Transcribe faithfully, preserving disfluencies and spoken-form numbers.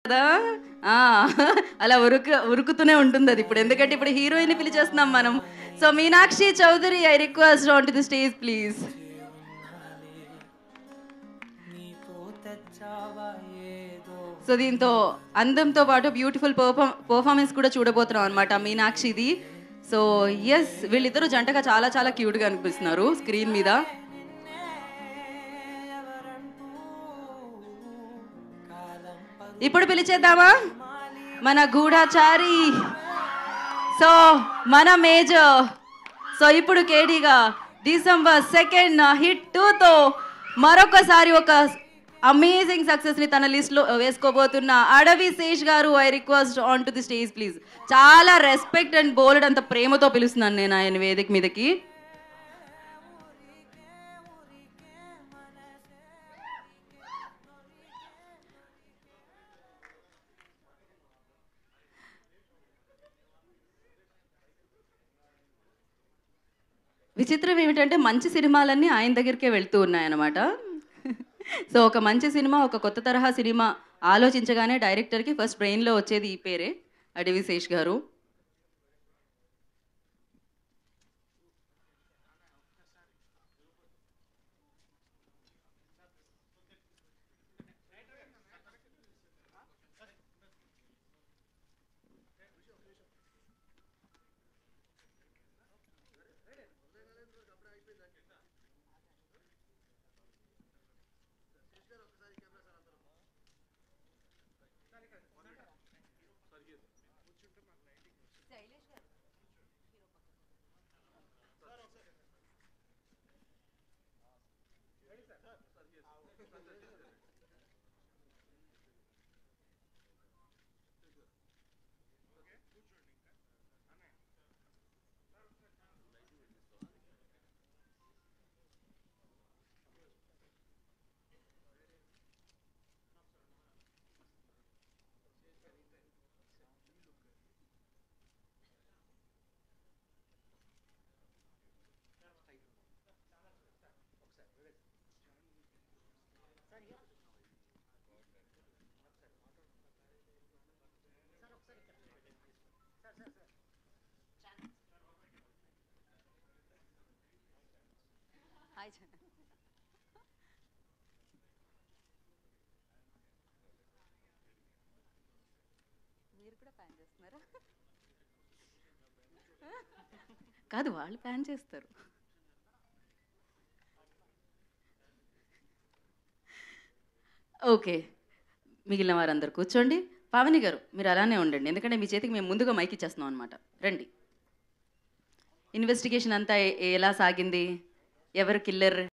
కదా. అలా ఉరుకు ఉరుకుతూనే ఉంటుంది అది ఇప్పుడు, ఎందుకంటే ఇప్పుడు హీరోయిన్ పిలిచేస్తున్నాం మనం. So Meenakshi Chaudhary, I request on to the stage please. So దీంతో అందంతో పాటు బ్యూటిఫుల్ పర్ఫార్మెన్స్ కూడా చూడబోతున్నాం అనమాట మీనాక్షిది. సో ఎస్, వీళ్ళిద్దరూ జంటగా చాలా చాలా క్యూట్గా అనిపిస్తున్నారు స్క్రీన్ మీద. ఇప్పుడు పిలిచేద్దామా మన గూఢాచారి, సో మన మేజర్. సో ఇప్పుడు కేడీగా డిసెంబర్ సెకండ్ హిట్ టూతో మరొకసారి ఒక అమేజింగ్ సక్సెస్ ని తన లిస్ట్ లో వేసుకోబోతున్న అడవి శేష్ గారు, I request on to the stage please. చాలా రెస్పెక్ట్ అండ్ బోల్డ్ అంత ప్రేమతో పిలుస్తున్నాను నేను ఆయన వేదిక మీదకి. విచిత్రం ఏమిటంటే మంచి సినిమాలన్నీ ఆయన దగ్గరికే వెళ్తూ ఉన్నాయన్నమాట. సో ఒక మంచి సినిమా, ఒక కొత్త తరహా సినిమా ఆలోచించగానే డైరెక్టర్కి ఫస్ట్ బ్రెయిన్లో వచ్చేది ఈ పేరే, అడవి శేష్ గారు. మీరు కూడా ప్యాన్ చేస్తున్నారా? కాదు, వాళ్ళు ప్యాన్ చేస్తారు. ఓకే, మిగిలిన వారందరూ కూర్చోండి. పావని గారు మీరు అలానే ఉండండి, ఎందుకంటే మీ చేతికి మేము ముందుగా మైక్ ఇచ్చేస్తున్నాం అనమాట. రండి. ఇన్వెస్టిగేషన్ అంతా ఎలా సాగింది? ఎవరు కిల్లర్?